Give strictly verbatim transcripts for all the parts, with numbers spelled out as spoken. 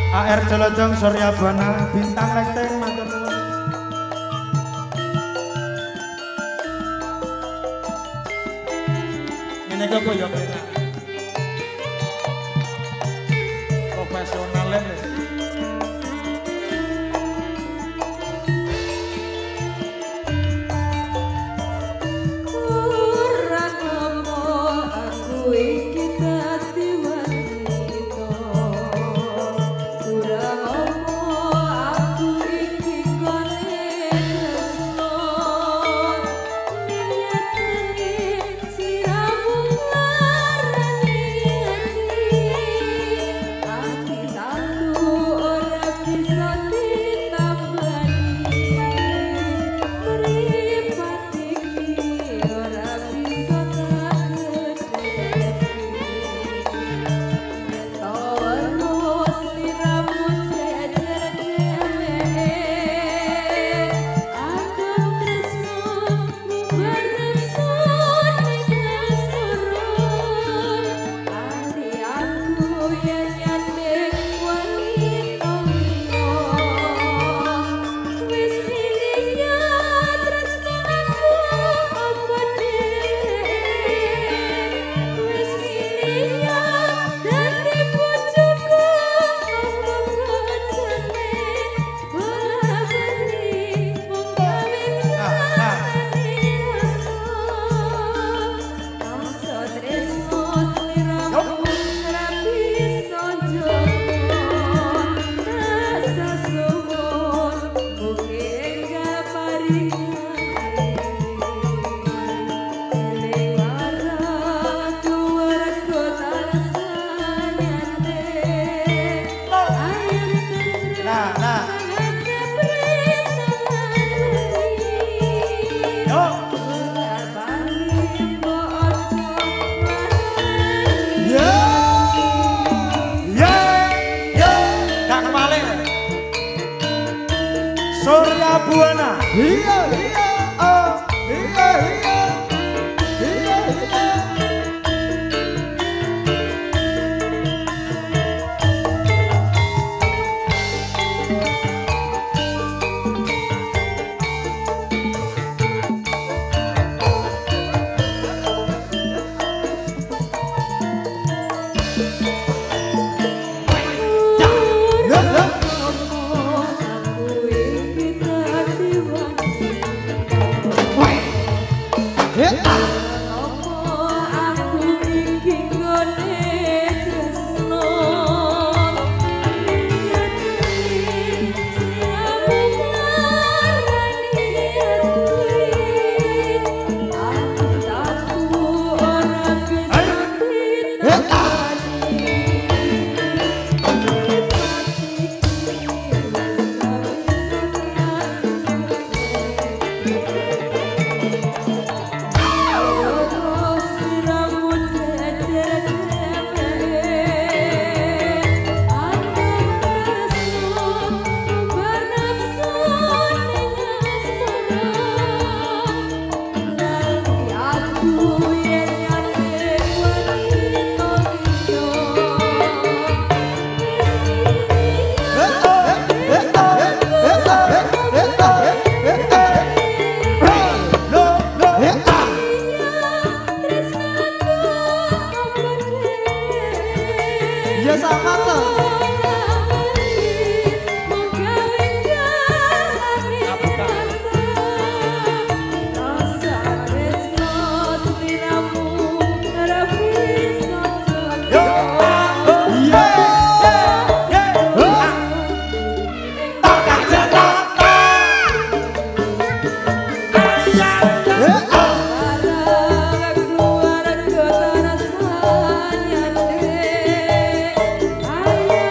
A R Celodong Surya Buana Bintang Lenteng matur nuwun. Ngene kok yo penak. Profesional ini. Surya Buana. Iya iya oh iya iya iya iya. Ya sama tuh. Ayah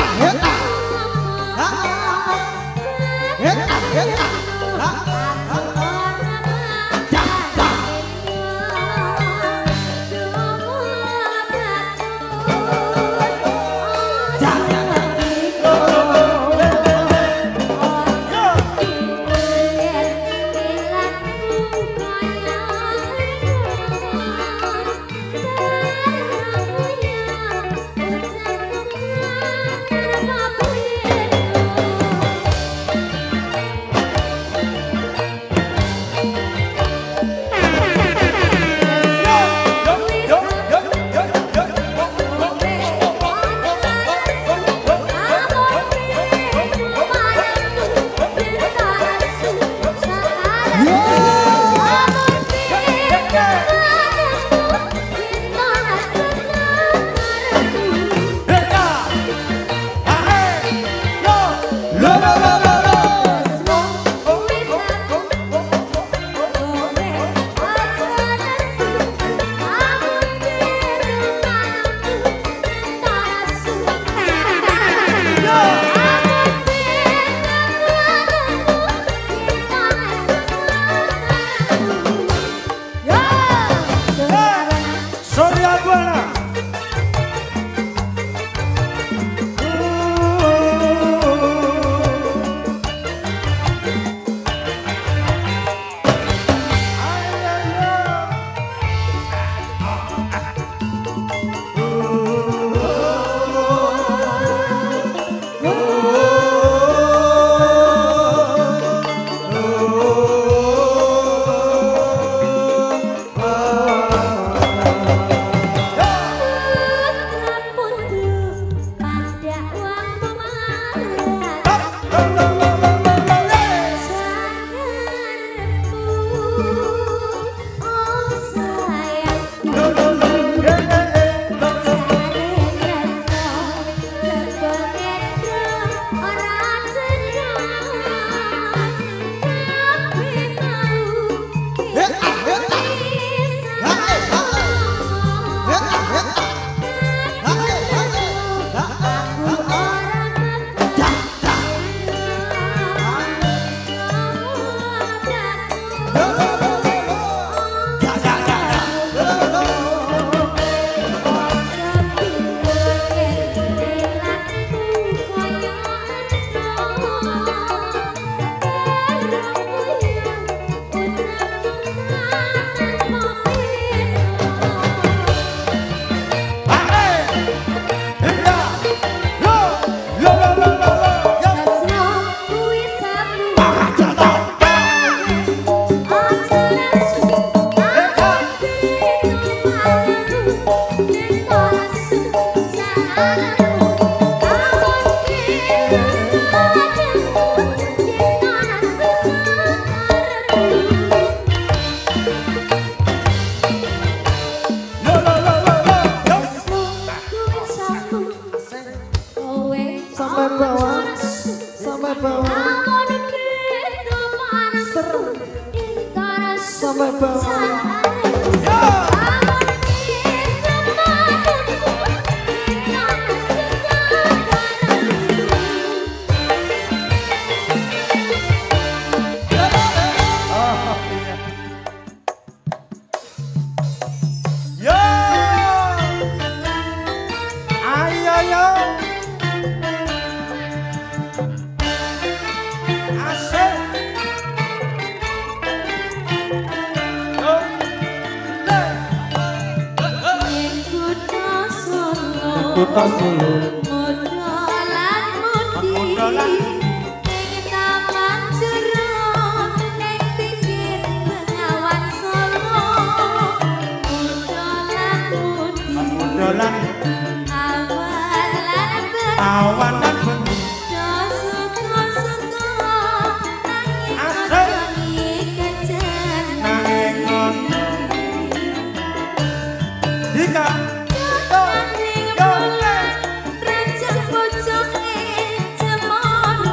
sampai bawah. Kota Solo modolan mudi ning taman jero ning pinggir Bengawan Solo modolan mudi modolan awan lan awan lan bengi Raja pojok e cemono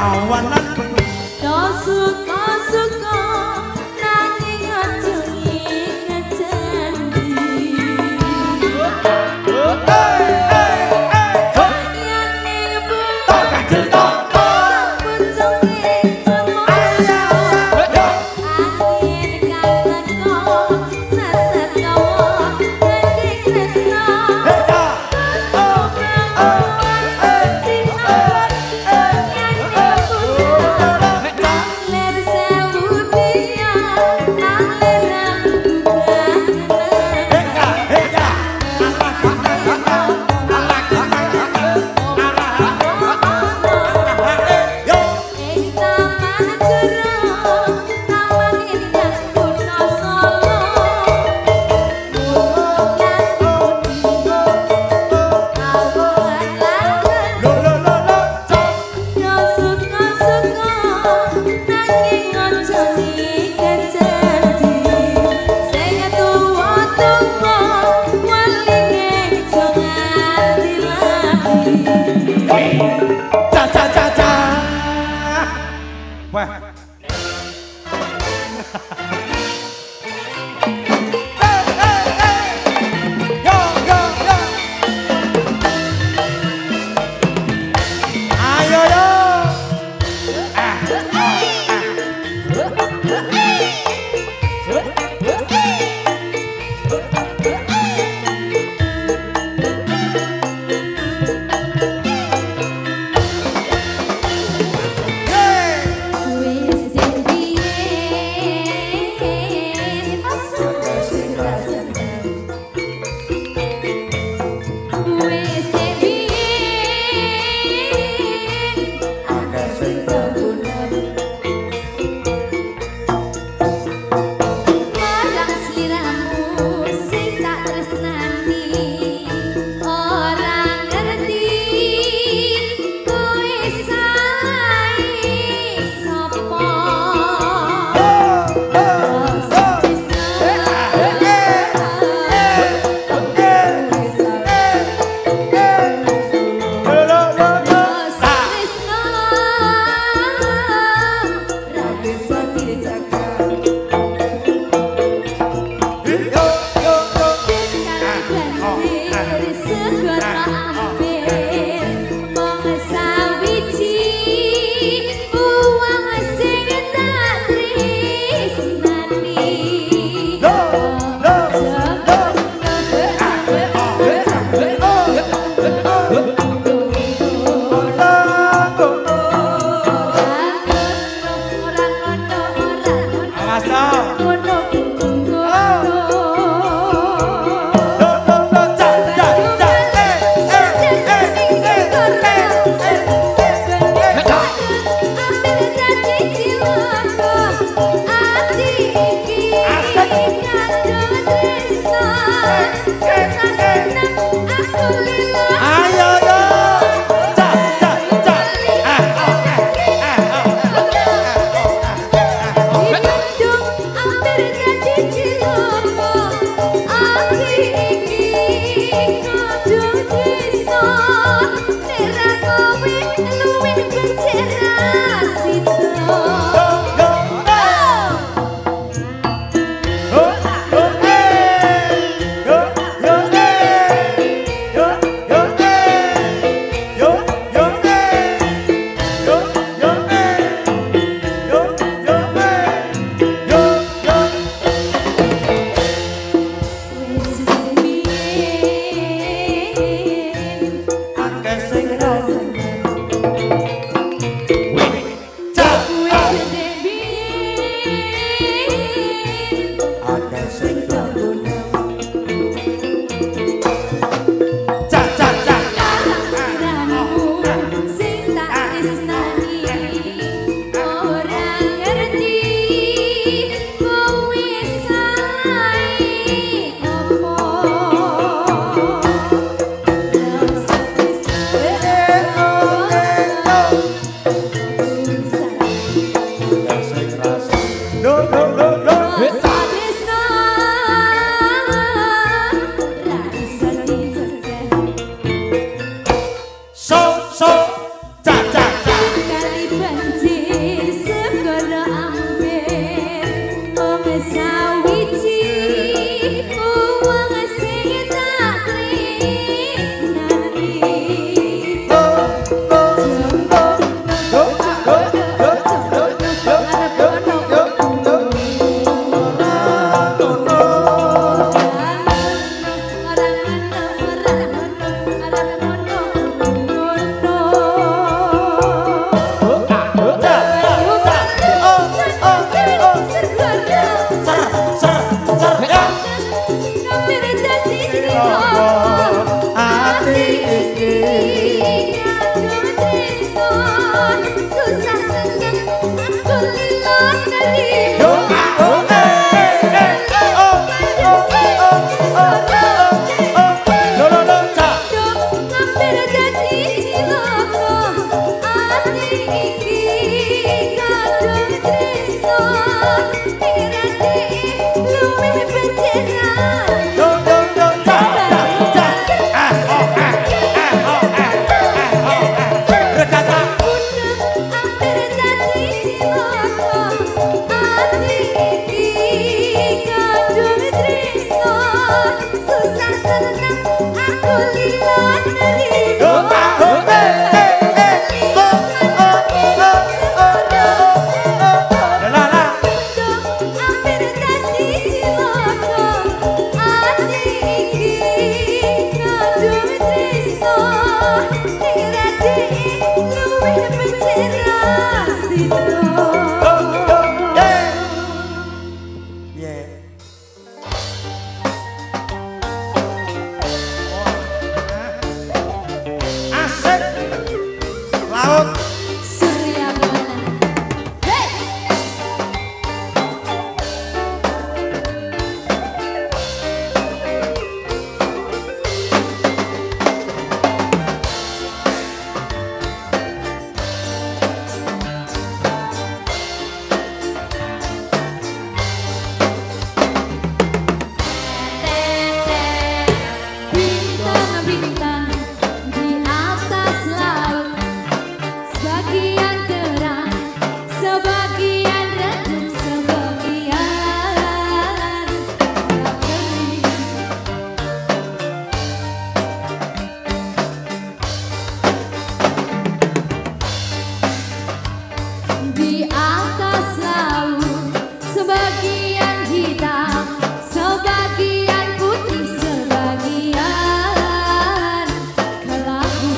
awan lan Do suka-suka nanging aja inget janji. Yen ning bulan pucunge cemara, angin kang teko sasat kawa nanging tresno. Wah. Yo yo yo. Ayo yo. Ah. Angger sing susah senang aku lilo nerima. Yo oh eh eh eh oh oh oh oh oh lo lo lo ca. Do hampir dadi cilaka ati iki kadung tresno irati luwih penceran. Yo yo yo ca ca ca ah oh ah ah oh ah ah oh ah berkata Hampir dadi cilaka ati iki kadung tresno susah senang aku lilo nerima. yo oh eh eh eh oh oh oh oh la la Hampir dadi cilaka ati iki kadung tresno irati luwih penceran sida. Asik laut Surya Buana. Hey! Bintang-bintang di atas laut, sebagian terang, sebagian redup, sebagian gelap. Di atas laut, sebagian hitam, sebagian putih, sebagian kelabu.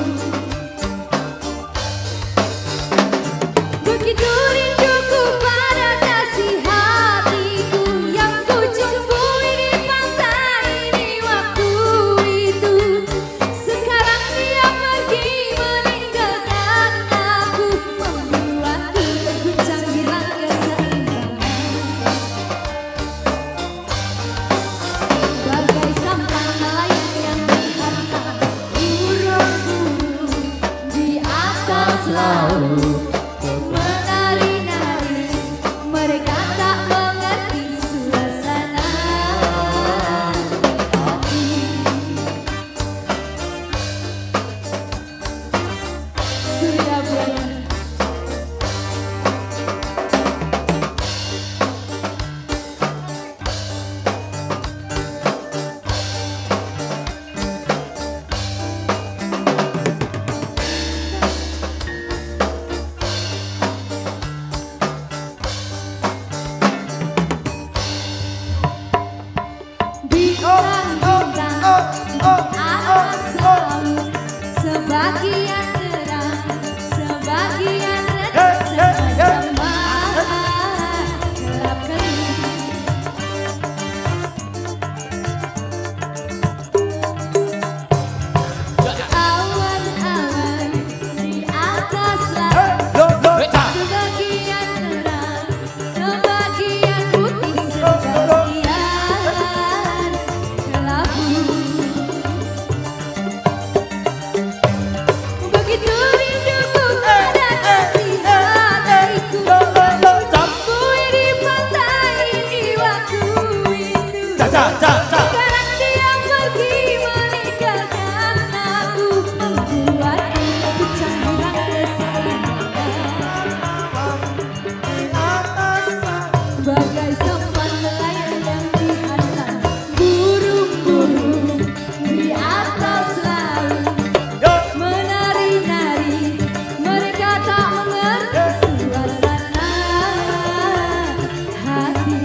Begitu rinduku pada kasih hatiku yang ku jumpui di pantai di waktu itu. Sekarang dia pergi meninggalkan aku, membuatku terguncang hilang keseimbangan. Bagai sampan nelayan yang dihantam burung-burung di atas laut, menari-nari, mereka tak mengerti suasana hati. Surya Buana. Bintang-bintang atas laut, sebagian terang, sebagian redup, sama-sama gelap kering. Awan-awan di atas laut, lo lo ca sebagian terang, sebagian putih, sebagian kelabu. Begitu rinduku pada kasih hatiku, jumpui di pantai di waktu itu. ca ca ca ca Sekarang dia pergi meninggalkan aku, membuatku terguncang hilang keseimbangan. Bagai sampan nelayan yang dihantam burung-burung di atas laut, menari-nari, mereka tak mengerti suasana hati.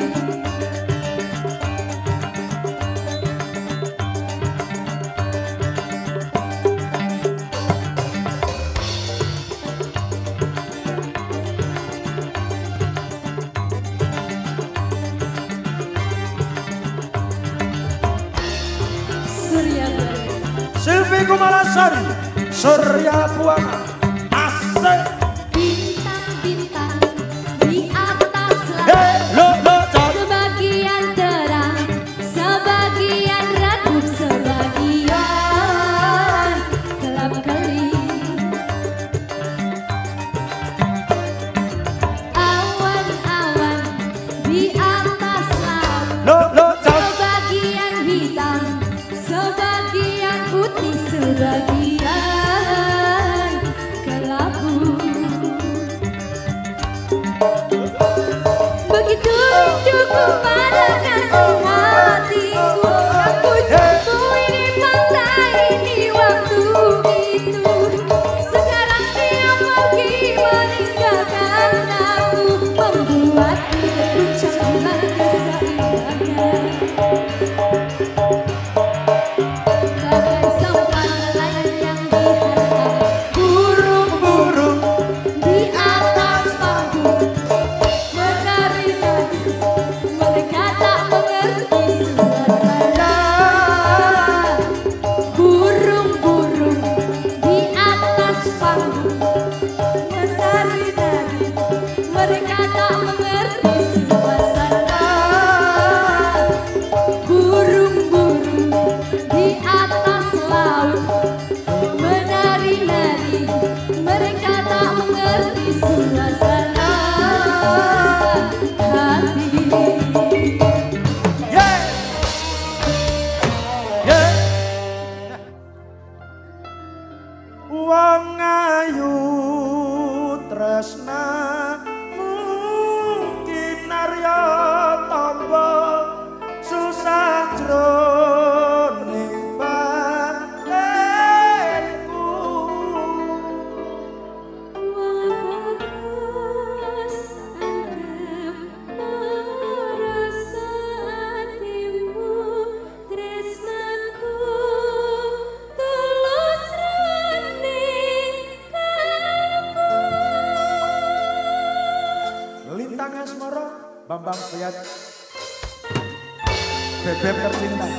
Surya Buana. Silvi Kumalasari Surya Buana asik menari-nari, mereka tak mengerti suasana. Burung-burung di atas laut menari-nari, mereka tak mengerti suasana hati. Yeah. Yeah. Wong ayu tresna mungkin narya tamba susah jroning batenku. Wong bagus adem marasa atimu, tresnaku tulus rening kalbu. Lintang asmara Bambang Bayat bebek tercinta.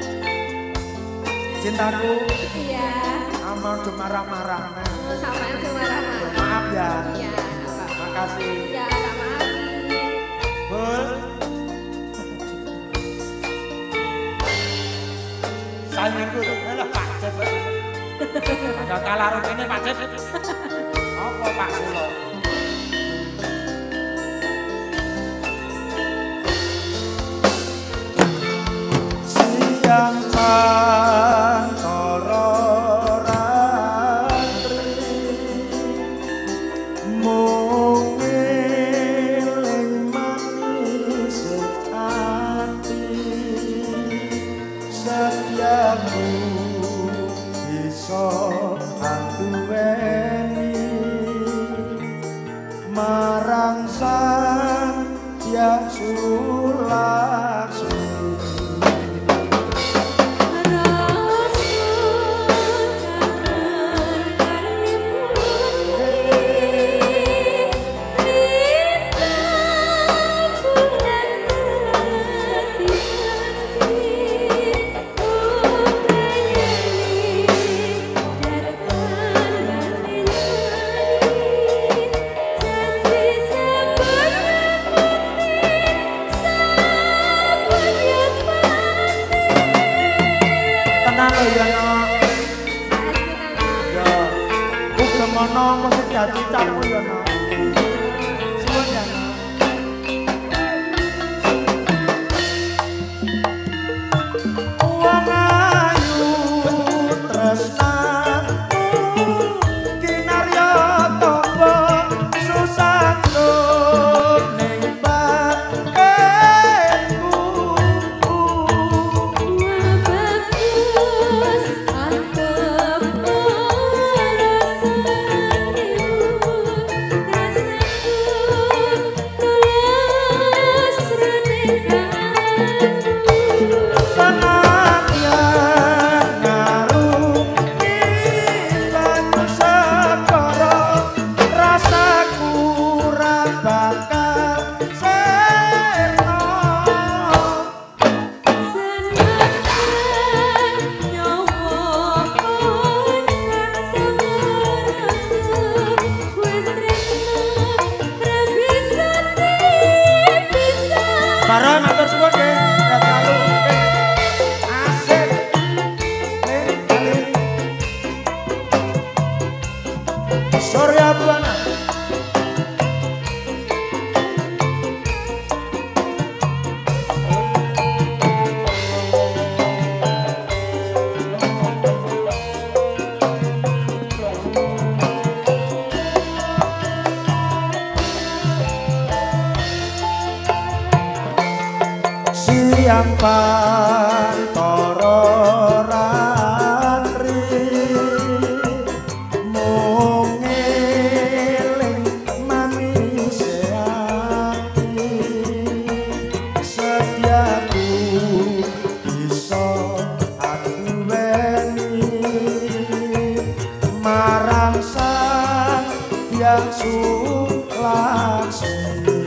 Cintaku Iya, amal marah-marah. sampean sing marah-marah. Maaf ya. Iya, enggak apa-apa. Makasih. Ya, tak maafin. Bul. Sainganku tuh, alah Pak Cep. Ada kalah ini Pak Cep. Apa Pak Sulo? Siang antara ratri mung eling manis ati setiamu bisa anduweni marang sang Hyang Sulaksmi. Tenang lo ya no. Ya, udah mana musik jadi campur ya no. Suwun ya no. Wong ayu tresna kinarya tamba susah ning batenku. Baron matur suwun nggih. Ya terlalu nggih. Asik. Ning kali. Surya Buana. Siang pantara ratri mung eling manis ati setiaku bisa anduweni marang sang Hyang Sulaksmi.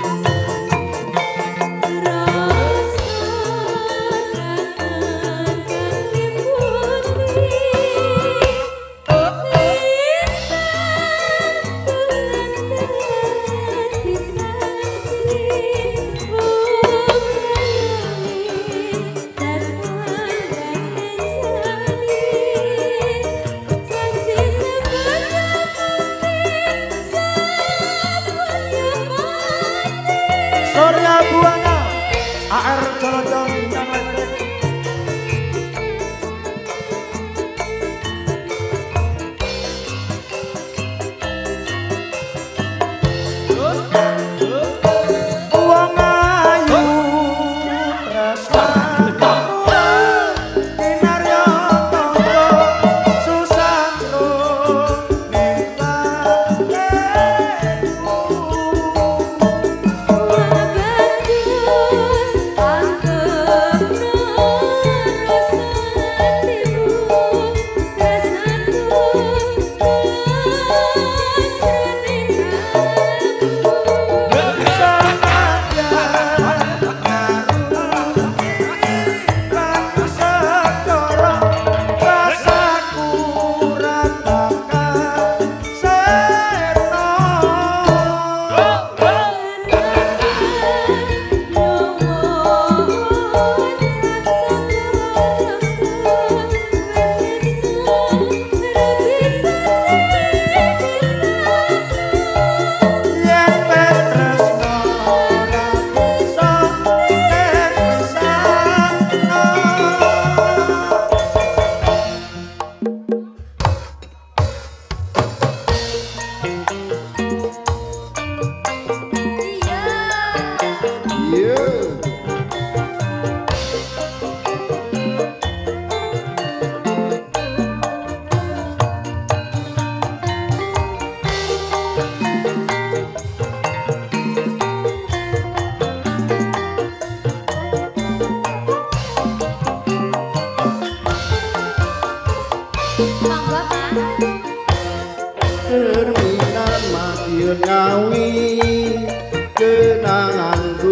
ngawi kenanganku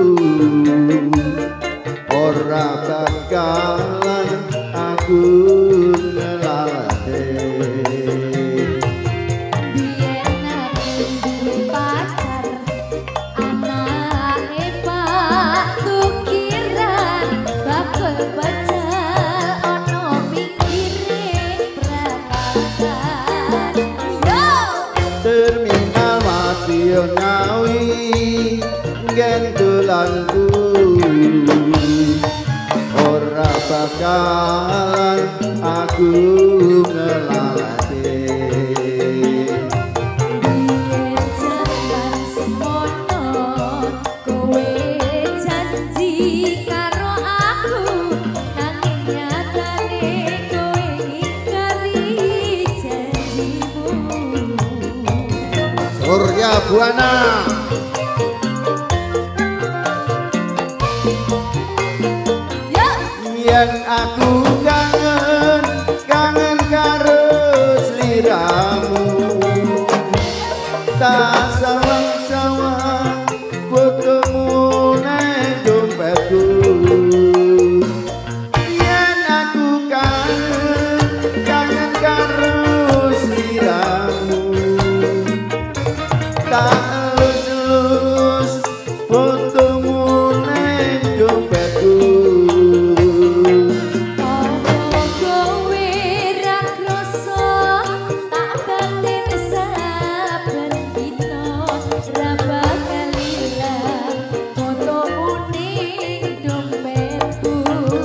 ora bakalan aku ngelalate. Biyen aku duwe pacar anake Pak Tukiran bakul pecel ono pinggire prapatan. Yo Terminal Madiun Ngawi gendulanku ora bakalan aku ngelalate. biyen jaman semono kowe janji karo aku nanging nyatane kowe ngingkari janjimu. Surya Buana Yo yen aku kangen kangen karo sliramu tak sawang-sawang fotomu nang dompetku. Yen aku kangen kangen karo sliramu tak elus-elus fotomu nang dompetku. Apa kowe ra krasa tak batin saben dina ra bakal ilang fotomu ning dompetku.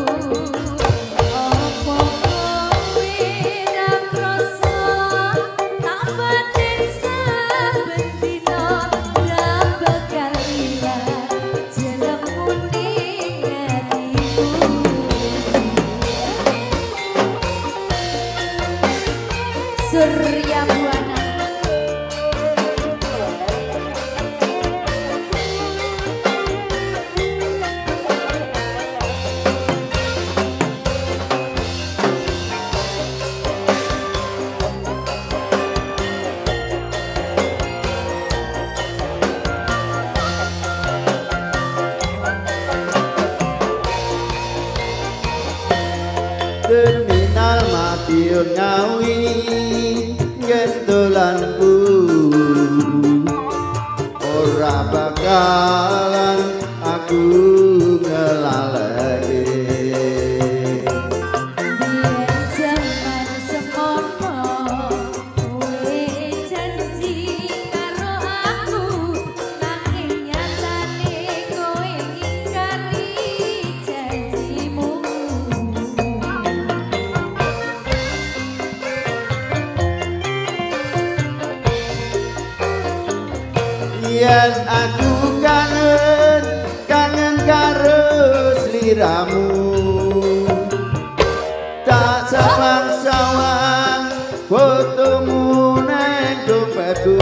Apa kowe ra krasa tak batin saben dina ra bakal ilang jenengmu ning atiku. Surya Buana Terminal Madiun Ngawi gendolanku ora bakalan aku ngelalake. biyen jaman semono kowe janji karo aku nanging nyatane kowe ngingkari janjimu. Yen aku kangen kangen karo sliramu tak sawang-sawang fotomu nang dompetku.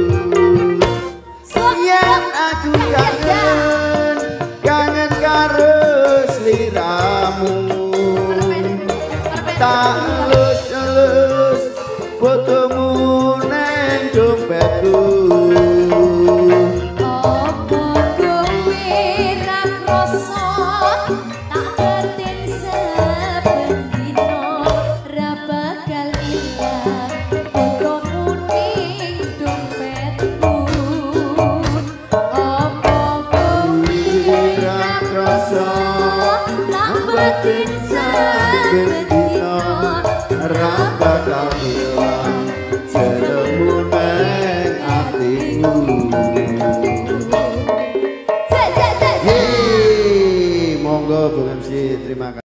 Yen aku kangen kangen karo sliramu tak elus-elus fotomu nang dompetku. Apa kowe ra krasa tak batin saben dina ra bakal ilang fotomu ning dompetku. Apa kowe ra krasa tak batin saben dina ra bakal ilang jenengmu nang atiku. Cek cek cek. Hei, monggo Bu M C, terima kasih.